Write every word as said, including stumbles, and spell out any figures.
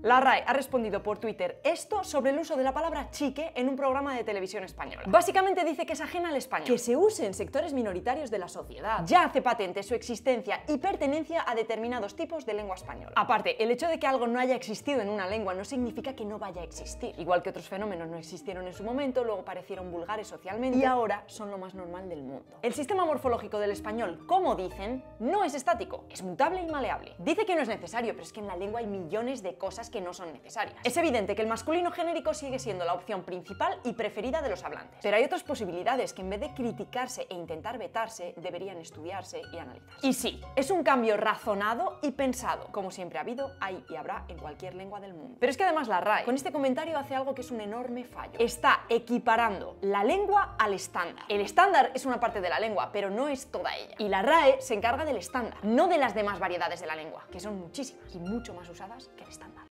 La R A E ha respondido por Twitter esto sobre el uso de la palabra chique en un programa de televisión española. Básicamente dice que es ajena al español, que se use en sectores minoritarios de la sociedad. Ya hace patente su existencia y pertenencia a determinados tipos de lengua española. Aparte, el hecho de que algo no haya existido en una lengua no significa que no vaya a existir. Igual que otros fenómenos no existieron en su momento, luego parecieron vulgares socialmente y ahora son lo más normal del mundo. El sistema morfológico del español, como dicen, no es estático, es mutable y maleable. Dice que no es necesario, pero es que en la lengua hay millones de cosas que no son necesarias. Es evidente que el masculino genérico sigue siendo la opción principal y preferida de los hablantes, pero hay otras posibilidades que en vez de criticarse e intentar vetarse, deberían estudiarse y analizarse. Y sí, es un cambio razonado y pensado, como siempre ha habido, hay y habrá en cualquier lengua del mundo. Pero es que además la R A E con este comentario hace algo que es un enorme fallo. Está equiparando la lengua al estándar. El estándar es una parte de la lengua, pero no es toda ella. Y la R A E se encarga del estándar, no de las demás variedades de la lengua, que son muchísimas y mucho más usadas que el estándar.